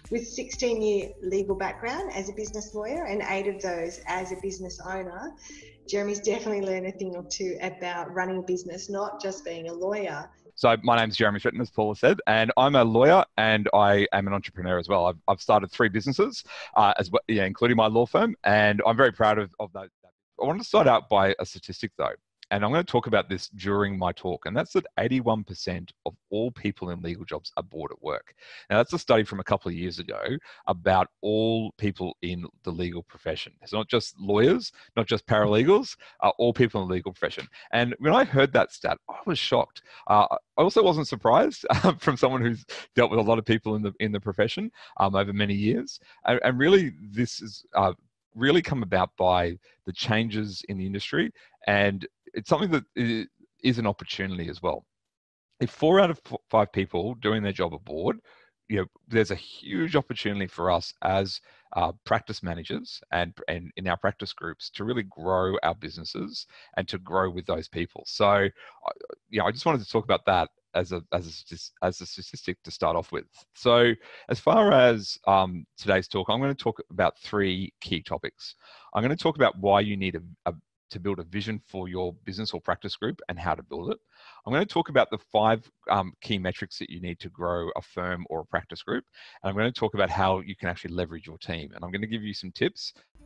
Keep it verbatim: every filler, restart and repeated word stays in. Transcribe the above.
With sixteen year legal background as a business lawyer and eight of those as a business owner, Jeremy's definitely learned a thing or two about running a business, not just being a lawyer. So my name's Jeremy Fitton, as Paula said, and I'm a lawyer and I am an entrepreneur as well. I've, I've started three businesses, uh, as well, yeah, including my law firm, and I'm very proud of, of those. I wanted to start out by a statistic though, and I'm going to talk about this during my talk, and that's that eighty-one percent of all people in legal jobs are bored at work. Now, that's a study from a couple of years ago about all people in the legal profession. It's not just lawyers, not just paralegals, uh, all people in the legal profession. And when I heard that stat, I was shocked. Uh, I also wasn't surprised um, from someone who's dealt with a lot of people in the in the profession um, over many years. And, and really, this is uh, really come about by the changes in the industry, and it's something that is an opportunity as well. If four out of five people doing their job are bored, you know, there's a huge opportunity for us as uh, practice managers and, and in our practice groups to really grow our businesses and to grow with those people. So, you know, I just wanted to talk about that as a, as a, as a statistic to start off with. So as far as um, today's talk, I'm going to talk about three key topics. I'm going to talk about why you need a, a to build a vision for your business or practice group and how to build it. I'm going to talk about the five um, key metrics that you need to grow a firm or a practice group. And I'm going to talk about how you can actually leverage your team. And I'm going to give you some tips